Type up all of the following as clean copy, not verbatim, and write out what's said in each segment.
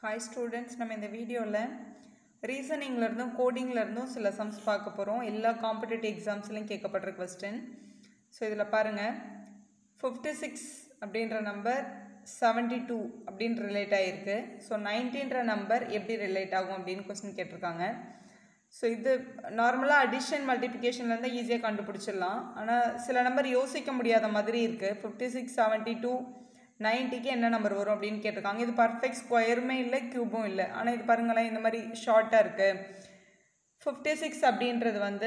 Hi students, நம்ம இந்த வீடியோல ரீசனிங்ல இருந்தும் கோடிங்ல இருந்தும் சில சம்ஸ் பார்க்க போறோம். எல்லா காம்படிட்டிவ் எக்ஸாம்ஸ்லயும் கேட்கப்படுற क्वेश्चन. சோ இதல பாருங்க 56 அப்படிங்கற நம்பர் 72 அப்படினு ரிலேட் ஆயிருக்கு. சோ 19ன்ற நம்பர் எப்படி ரிலேட் ஆகும் அப்படினு क्वेश्चन கேட்டிருக்காங்க. சோ இது நார்மலா அடிஷன் மல்டிப்ளிகேஷன்ல இருந்தா ஈஸியா கண்டுபிடிச்சிடலாம். ஆனா சில நம்பர் யோசிக்க முடியாத மாதிரி இருக்கு. 56 72 90 க்கு என்ன நம்பர் வரும் அப்படினு கேட்டிருக்காங்க. இது பெர்ஃபெக்ட் ஸ்கொயருமே இல்ல கியூபும் இல்ல. ஆனா இது பாருங்களேன் இந்த மாதிரி ஷார்ட்டா இருக்கு. 56 அப்படின்றது வந்து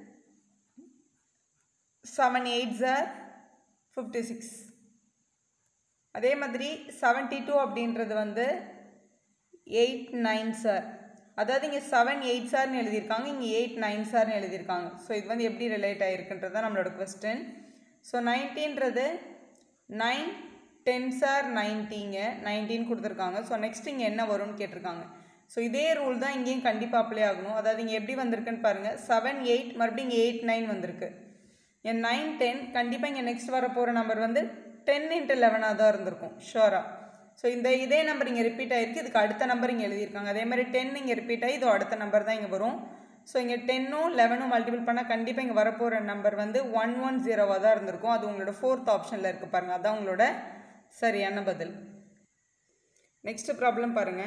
7 8s are 56. அதே மாதிரி 72 அப்படின்றது வந்து 8 9s are. அதாவது இங்க 7 8s are னு எழுதி இருக்காங்க. இங்க 8 9s are னு எழுதி இருக்காங்க. சோ இது வந்து எப்படி ரிலேட் ஆயிருக்குன்றது தான் நம்மளோட क्वेश्चन. சோ 19ன்றது 9 10s are 90ங்க 19 கொடுத்திருக்காங்க. சோ நெக்ஸ்ட் இங்க என்ன வரும்னு கேட்டிருக்காங்க. சோ இதே ரூல் தான் இங்கேயும் கண்டிப்பா அப்ளை ஆகணும். அதாவது இங்க எப்படி வந்திருக்குன்னு பாருங்க. 7 8 மறுபடியும் இங்க 8 9 வந்திருக்கு. இங்க 9 10 கண்டிப்பா இங்க நெக்ஸ்ட் வர போற நம்பர் வந்து 10 × 11 தான் இருந்திருக்கும் ஷூரா. சோ இதே நம்பர் இங்க ரிப்பீட் ஆயிருக்கு. இதுக்கு அடுத்த நம்பர் இங்க எழுதி இருக்காங்க. அதே மாதிரி 10 இங்க ரிப்பீட் ஆயி இது அடுத்த நம்பர் தான் இங்க வரும். சோ இங்க 10 உம் 11 உம் மல்டிபிள் பண்ணா கண்டிப்பா இங்க வர போற நம்பர் வந்து 110 தான் இருந்திருக்கும். அது உங்களோட 4th ஆப்ஷன்ல இருக்கு பாருங்க. அதான் உங்களோட சரியான பதில். நெக்ஸ்ட் ப்ராப்ளம் பாருங்க.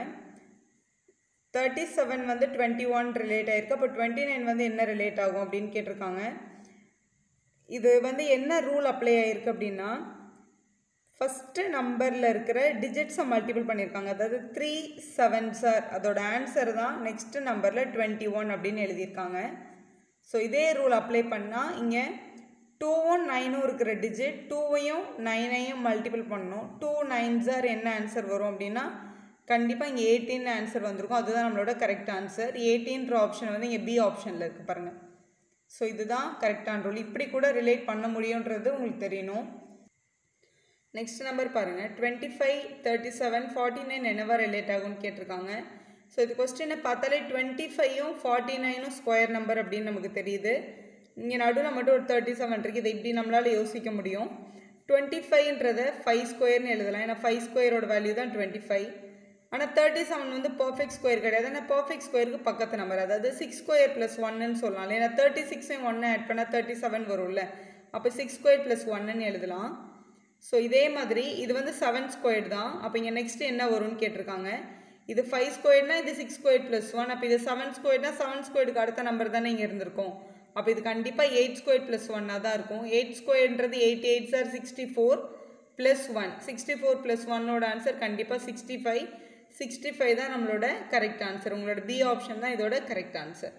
37 வந்து 21 ரிலேட் ஆயிருக்கு. அப்ப 29 வந்து என்ன ரிலேட் ஆகும் அப்படினு கேட்டிருக்காங்க. இது வந்து என்ன ரூல் அப்ளை ஆயிருக்கு அப்படினா ஃபர்ஸ்ட் நம்பர்ல இருக்கிற டிஜிட்ஸை மல்டிபிள் பண்ணிருக்காங்க. அதாவது 3 7s are அதோட ஆன்சர் தான் நெக்ஸ்ட் நம்பர்ல 21 அப்படினு எழுதி இருக்காங்க. சோ இதே ரூல் அப்ளை பண்ணா இங்க 2 உம் 9 உம் இருக்கிற டிஜிட் 2 ஐயும் 9 ஐயும் மல்டிபிள் பண்ணனும். 2 9s are என்ன ஆன்சர் வரும் அப்படினா கண்டிப்பா இங்க 18 ஆன்சர் வந்திருக்கும். அதுதான் நம்மளோட கரெக்ட் ஆன்சர். 18ன்ற ஆப்ஷன் வந்து இங்க பி ஆப்ஷன்ல இருக்கு பாருங்க. சோ இதுதான் கரெக்டான ரூல். இப்படி கூட ரிலேட் பண்ண முடியும்ன்றது உங்களுக்கு தெரியணும். நெக்ஸ்ட் நம்பர் பாருங்க. 25 37 49 என்னவா ரிலேட் ஆகும்னு கேட்டிருக்காங்க. சோ இது क्वेश्चन பார்த்தாலே 25 உம் 49 உம் ஸ்கொயர் நம்பர் அப்படினு நமக்கு தெரியுது. இங்க நடுவுல மட்டும் ஒரு 37 இருக்கு. இதை இப்படி நம்மளால யோசிக்க முடியும். 25ன்றதை 5 ஸ்கொயர்னு எழுதலாம். ஏன்னா 5 ஸ்கொயரோட வேல்யூ தான் 25. ஆனா 37 வந்து பெர்ஃபெக்ட் ஸ்கொயர் கிடையாது. ஆனா பெர்ஃபெக்ட் ஸ்கொயருக்கு பக்கத்து நம்பர். அதாவது 6 ஸ்கொயர் + 1ன்னு சொல்லலாம். ஏன்னா 36 ஐயும் 1 ஆட் பண்ணா 37 வரும்ல. அப்ப 6 ஸ்கொயர் + 1ன்னு எழுதலாம். சோ இதே மாதிரி இது வந்து 7 ஸ்கொயர் தான். அப்ப இங்க நெக்ஸ்ட் என்ன வரும்னு கேட்டிருக்காங்க. இது 5 ஸ்கொயர்னா இது 6 ஸ்கொயர் + 1. அப்ப இது 7 ஸ்கொயர்னா 7 ஸ்கொயருக்கு அடுத்த நம்பர் தானே இங்க இருந்திருக்கும். அப்ப இது கண்டிப்பா 8 ஸ்கொயர் + 1 தான் இருக்கும். 8 ஸ்கொயர்ன்றது 8 8s are 64 + 1. 64 + 1 ஓட ஆன்சர் கண்டிப்பா 65. 65 தான் நம்மளோட கரெக்ட் ஆன்சர். உங்களோட பி ஆப்ஷன் தான் இதோட கரெக்ட் ஆன்சர்.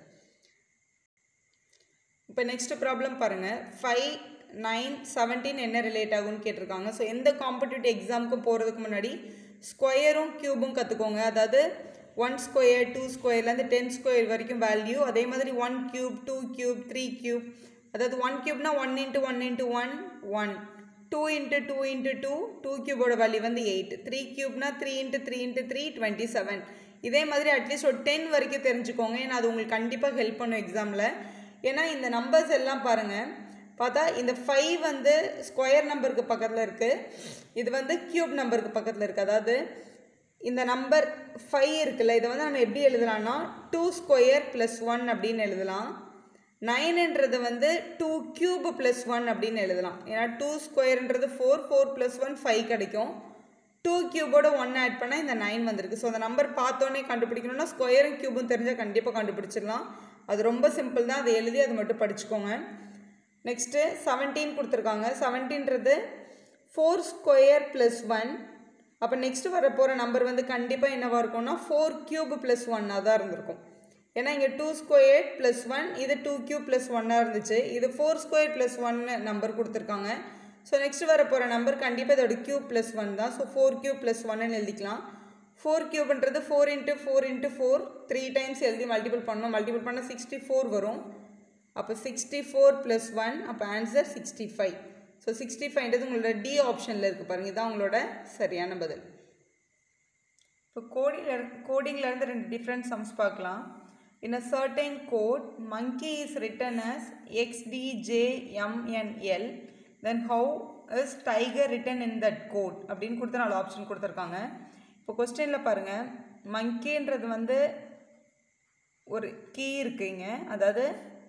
இப்போ நெக்ஸ்ட் ப்ராப்ளம் பாருங்க. 5 9 17 என்ன ரிலேட் ஆகும்னு கேட்டிருக்காங்க. ஸோ எந்த காம்படிட்டிவ் எக்ஸாமுக்கு போகிறதுக்கு முன்னாடி ஸ்கொயரும் கியூபும் கற்றுக்கோங்க. அதாவது 1 ஸ்கொயர் 2 ஸ்கொயர்லேருந்து 10 ஸ்கொயர் வரைக்கும் வேல்யூ. அதே மாதிரி 1 கியூப் 2 கியூப் 3 கியூப். அதாவது 1 கியூப்னா 1 × 1 × 1 1. 2 × 2 × 2 2 கியூபோட வேல்யூ வந்து 8. 3 கியூப்னா 3 × 3 × 3 27. இதே மாதிரி அட்லீஸ்ட் ஒரு 10 வரைக்கும் தெரிஞ்சுக்கோங்க. ஏன்னா அது உங்களுக்கு கண்டிப்பாக ஹெல்ப் பண்ணும் எக்ஸாமில். ஏன்னா இந்த நம்பர்ஸ் எல்லாம் பாருங்கள். பார்த்தா இந்த 5 வந்து ஸ்கொயர் நம்பருக்கு பக்கத்தில் இருக்குது. இது வந்து கியூப் நம்பருக்கு பக்கத்தில் இருக்குது. அதாவது இந்த நம்பர் 5 இருக்குல்ல, இதை வந்து நம்ம எப்படி எழுதலாம்னா 2 ஸ்கொயர் + 1 அப்படின்னு எழுதலாம். 9ன்றது வந்து 2 கியூப் + 1 அப்படின்னு எழுதலாம். ஏன்னா 2 ஸ்கொயர்ன்றது 4 4 + 1 5 கிடைக்கும். 2 கியூபோட 1 ஆட் பண்ணால் இந்த 9 வந்திருக்கு. ஸோ அந்த நம்பர் பார்த்தோன்னே கண்டுபிடிக்கணும்னா ஸ்கொயரும் கியூபும் தெரிஞ்சால் கண்டிப்பாக கண்டுபிடிச்சிடலாம். அது ரொம்ப சிம்பிள் தான். அதை எழுதி அதை மட்டும் படிச்சுக்கோங்க. நெக்ஸ்ட்டு 17 கொடுத்துருக்காங்க. 17ன்றது 4 ஸ்கொயர் + 1. அப்போ நெக்ஸ்ட் வர போகிற நம்பர் வந்து கண்டிப்பாக என்னவாக இருக்கும்னா 4 கியூப் + 1 தான் இருந்திருக்கும். ஏன்னா இங்கே 2 ஸ்கொயர் + 1 இது 2 கியூப் + 1 இருந்துச்சு. இது 4 ஸ்கொயர் + 1 நம்பர் கொடுத்துருக்காங்க. ஸோ நெக்ஸ்ட் வர போகிற நம்பர் கண்டிப்பாக இதோட கியூப் + 1 தான். ஸோ 4 கியூப் + 1ன்னு எழுதிக்கலாம். 4 கியூப்ன்றது 4 × 4 × 4 3 டைம்ஸ் எழுதி மல்டிபிள் பண்ணணும். மல்டிபிள் பண்ணால் 64 வரும். அப்போ 64 + 1 அப்போ ஆன்சர் 65. ஸோ 65ன்றது உங்களோட டி ஆப்ஷனில் இருக்குது பாருங்கள். இதுதான் உங்களோட சரியான பதில். இப்போ கோடிங்லேருந்து 2 டிஃப்ரெண்ட் சம்ஸ் பார்க்கலாம். In a certain code, monkey is written as XDJMNL. Then how is tiger written in that code? அப்படின்னு கொடுத்து 4 ஆப்ஷன் கொடுத்துருக்காங்க. இப்போ கொஸ்டினில் பாருங்கள். மங்கின்றது வந்து ஒரு கீ இருக்குங்க, அதாவது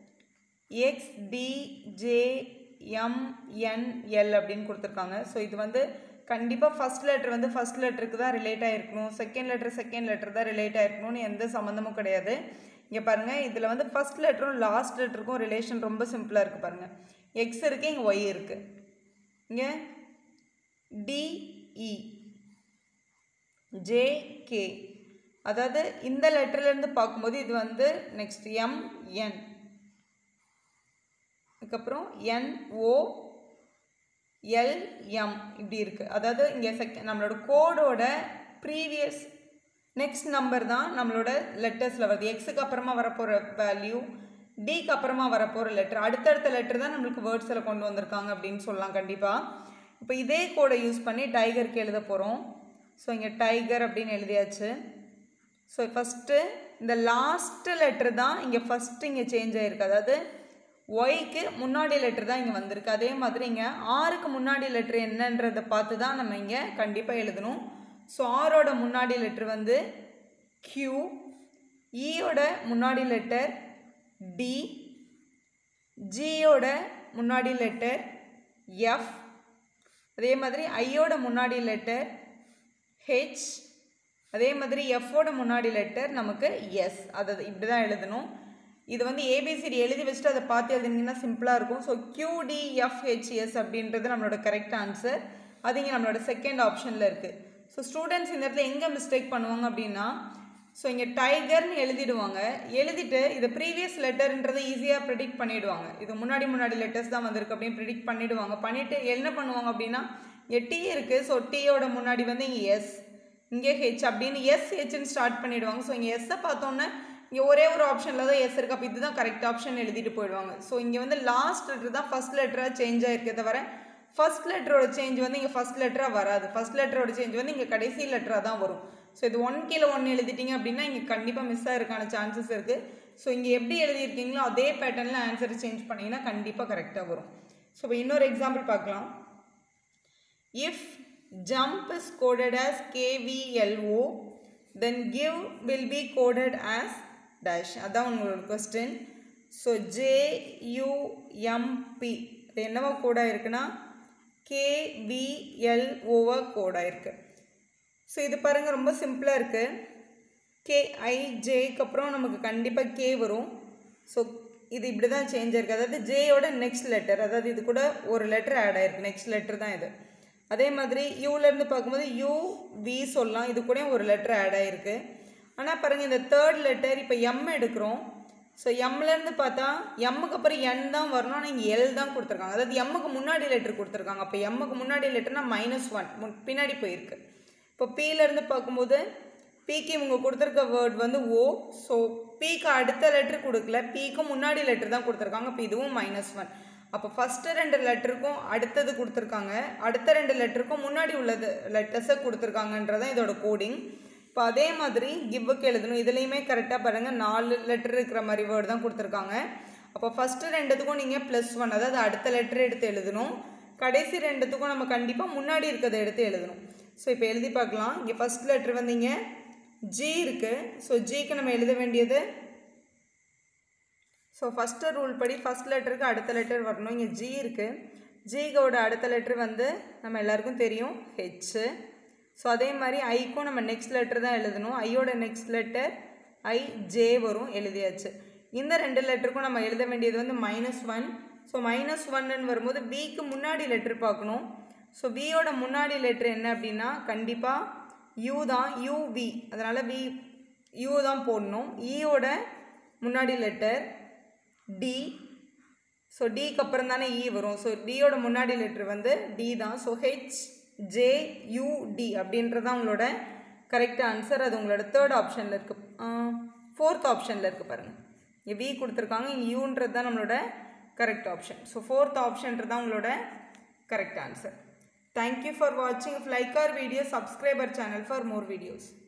XBJMNL அப்படின்னு கொடுத்துருக்காங்க. ஸோ இது வந்து கண்டிப்பாக ஃபஸ்ட் லெட்டர் வந்து ஃபஸ்ட் லெட்டருக்கு தான் ரிலேட் ஆகிருக்கணும், செகண்ட் லெட்டர் தான் ரிலேட் ஆகிருக்கணும்னு எந்த சம்மந்தமும் கிடையாது. இங்கே பாருங்கள், இதில் வந்து ஃபஸ்ட் லெட்டரும் லாஸ்ட் லெட்டருக்கும் ரிலேஷன் ரொம்ப சிம்பிளாக இருக்குது பாருங்கள். எக்ஸ் இருக்குது, இங்கே ஒய் இருக்குது, இங்கே DE JK, அதாவது இந்த லெட்டர்லேருந்து பார்க்கும்போது இது வந்து நெக்ஸ்ட் MN, அதுக்கப்புறம் NOLM இப்படி இருக்குது. அதாவது இங்கே நம்மளோட கோடோட ப்ரீவியஸ் நெக்ஸ்ட் நம்பர் தான் நம்மளோட லெட்டர்ஸில் வருது. எக்ஸுக்கு அப்புறமா வரப்போகிற வேல்யூ, டிக்கு அப்புறமா வரப்போகிற லெட்டர், அடுத்தடுத்த லெட்டர் தான் நம்மளுக்கு வேர்ட்ஸில் கொண்டு வந்திருக்காங்க அப்படின்னு சொல்லலாம் கண்டிப்பாக. இப்போ இதே கோடை யூஸ் பண்ணி டைகருக்கு எழுத போகிறோம். ஸோ இங்கே டைகர் அப்படின்னு எழுதியாச்சு. ஸோ ஃபஸ்ட்டு இந்த லாஸ்ட்டு லெட்டர் தான் இங்கே ஃபஸ்ட்டு இங்கே சேஞ்ச் ஆகிருக்கு, அதாவது ஒய்க்கு முன்னாடி லெட்டர் தான் இங்கே வந்திருக்கு. அதே மாதிரி இங்கே ஆருக்கு முன்னாடி லெட்டர் என்னன்றதை பார்த்து தான் நம்ம இங்கே கண்டிப்பாக எழுதணும். ஸோ ஆரோட முன்னாடி லெட்டர் வந்து Q, ஈயோட முன்னாடி லெட்டர் D, ஜியோட முன்னாடி லெட்டர் F, அதே மாதிரி ஐயோட முன்னாடி லெட்டர் H, அதே மாதிரி எஃபோட முன்னாடி லெட்டர் நமக்கு S. அதை இப்படி தான் எழுதணும். இது வந்து ஏபிசிடி எழுதி வச்சுட்டு அதை பார்த்து எழுதினீங்கன்னா சிம்பிளாக இருக்கும். ஸோ QDFHS அப்படின்றது நம்மளோட கரெக்ட் ஆன்சர். அது இங்கே நம்மளோட செகண்ட் ஆப்ஷனில் இருக்குது. ஸோ ஸ்டூடெண்ட்ஸ் இந்த இடத்துல எங்கே மிஸ்டேக் பண்ணுவாங்க அப்படின்னா, ஸோ இங்கே டைகர்னு எழுதிடுவாங்க, எழுதிட்டு இதை ப்ரீவியஸ் லெட்டர்ன்றதை ஈஸியாக ப்ரிடிக்ட் பண்ணிவிடுவாங்க. இது முன்னாடி லெட்டர்ஸ் தான் வந்திருக்கு அப்படின்னு ப்ரிடிக்ட் பண்ணிவிடுவாங்க. பண்ணிவிட்டு என்ன பண்ணுவாங்க அப்படின்னா, இங்கே T இருக்குது, ஸோ Tயோட முன்னாடி வந்து இங்கே S, இங்கே H அப்படின்னு SHன்னு ஸ்டார்ட் பண்ணிவிடுவாங்க. ஸோ இங்கே எஸ்ஸை பார்த்தோன்னே இங்கே ஒரே ஒரு ஆப்ஷனில் தான் எஸ் இருக்குது, அப்போ இதுதான் கரெக்ட் ஆப்ஷன் எழுதிட்டு போயிடுவாங்க. ஸோ இங்கே வந்து லாஸ்ட் லெட்டர் தான் ஃபஸ்ட் லெட்டராக சேஞ்ச் ஆகிருக்கே தவிர ஃபஸ்ட் லெட்டரோட சேஞ்ச் வந்து இங்கே ஃபஸ்ட் லெட்டராக வராது. ஃபஸ்ட் லெட்டரோட சேஞ்ச் வந்து இங்கே கடைசி லெட்டராக தான் வரும். ஸோ இது 1 கீழே 1 எழுதிட்டிங்க அப்படின்னா இங்கே கண்டிப்பாக மிஸ் ஆகிறதுக்கான சான்சஸ் இருக்குது. ஸோ இங்கே எப்படி எழுதியிருக்கீங்களோ அதே பேட்டர்னில் ஆன்சரை சேஞ்ச் பண்ணிங்கன்னா கண்டிப்பாக கரெக்டாக வரும். ஸோ இப்போ இன்னொரு எக்ஸாம்பிள் பார்க்கலாம். If jump is coded as KVLO, then give will be coded as dash. அதான் உங்களோட கொஸ்டின். ஸோ JUMP இது என்னவா கோடாக இருக்குன்னா KVLOவா கோடாக இருக்குது. ஸோ இது பாருங்கள் ரொம்ப சிம்பிளாக இருக்குது. KIJக்கு அப்புறம் நமக்கு கண்டிப்பாக K வரும். ஸோ இது இப்படி தான் சேஞ்ச் ஆயிருக்கு, அதாவது ஜேயோட நெக்ஸ்ட் லெட்டர், அதாவது இது கூட ஒரு லெட்டர் ஆட் ஆகிருக்கு, நெக்ஸ்ட் லெட்டர் தான் இது. அதே மாதிரி யூலேருந்து பார்க்கும்போது UV சொல்லலாம், இது கூட ஒரு லெட்டர் ஆட் ஆகிருக்கு. ஆனால் பாருங்கள் இந்த தேர்ட் லெட்டர் இப்போ M எடுக்கிறோம். ஸோ எம்லேருந்து பார்த்தா எம்முக்கு அப்புறம் N தான் வரணும், ஆனால் இங்கே L தான் கொடுத்துருக்காங்க, அதாவது எம்முக்கு முன்னாடி லெட்டர் கொடுத்துருக்காங்க. அப்போ எம்முக்கு முன்னாடி லெட்டர்னா -1 பின்னாடி போயிருக்கு. இப்போ Pலேருந்து பார்க்கும்போது Pக்கு இவங்க கொடுத்துருக்க வேர்ட் வந்து O. ஸோ Pக்கு அடுத்த லெட்டர் கொடுக்கல, Pக்கு முன்னாடி லெட்டர் தான் கொடுத்துருக்காங்க. இப்போ இதுவும் -1. அப்போ ஃபஸ்ட்டு 2 லெட்டருக்கும் அடுத்தது கொடுத்துருக்காங்க, அடுத்த 2 லெட்டருக்கும் முன்னாடி உள்ளது லெட்டர்ஸை கொடுத்துருக்காங்கன்றதான் இதோட கோடிங். இப்போ அதே மாதிரி கிவ்வுக்கு எழுதணும். இதுலேயுமே கரெக்டாக பாருங்கள் 4 லெட்டர் இருக்கிற மாதிரி வேர்டு தான் கொடுத்துருக்காங்க. அப்போ ஃபஸ்ட்டு 2த்துக்கும் நீங்கள் +1, அதாவது அடுத்த லெட்டர் எடுத்து எழுதணும். கடைசி 2த்துக்கும் நம்ம கண்டிப்பாக முன்னாடி இருக்கிறத எடுத்து எழுதணும். ஸோ இப்போ எழுதி பார்க்கலாம். இங்கே ஃபஸ்ட் லெட்டர் வந்து இங்கே G இருக்குது. ஸோ ஜிக்கு நம்ம எழுத வேண்டியது, ஸோ ஃபஸ்ட்டு ரூல் படி ஃபஸ்ட் லெட்டருக்கு அடுத்த லெட்டர் வரணும். இங்கே G இருக்குது, ஜிக்கோட அடுத்த லெட்டர் வந்து நம்ம எல்லாருக்கும் தெரியும் H. ஸோ அதே மாதிரி ஐக்கும் நம்ம நெக்ஸ்ட் லெட்டர் தான் எழுதணும். ஐயோட நெக்ஸ்ட் லெட்டர் IJ வரும், எழுதியாச்சு. இந்த 2 லெட்டருக்கும் நம்ம எழுத வேண்டியது வந்து -1. ஸோ -1ன்னு வரும்போது Bக்கு முன்னாடி லெட்டர் பார்க்கணும். ஸோ Bயோட முன்னாடி லெட்டர் என்ன அப்படின்னா கண்டிப்பாக U தான், UV, அதனால் U தான் போடணும். ஈயோட முன்னாடி லெட்டர் D. ஸோ Dக்கு அப்புறம் தானே E வரும். ஸோ Dயோட முன்னாடி லெட்டர் வந்து D தான். ஸோ HJUD அப்படின்றது தான் உங்களோட கரெக்ட் ஆன்சர். அது உங்களோட தேர்ட் ஆப்ஷனில் இருக்குது, ஃபோர்த் ஆப்ஷனில் இருக்குது பாருங்கள். இங்கே V கொடுத்துருக்காங்க, இங்கே யூன்றது தான் நம்மளோட கரெக்ட் ஆப்ஷன். ஸோ ஃபோர்த் ஆப்ஷன்றது தான் உங்களோட correct answer. Thank you for watching. If you like our video, subscribe our channel for more videos.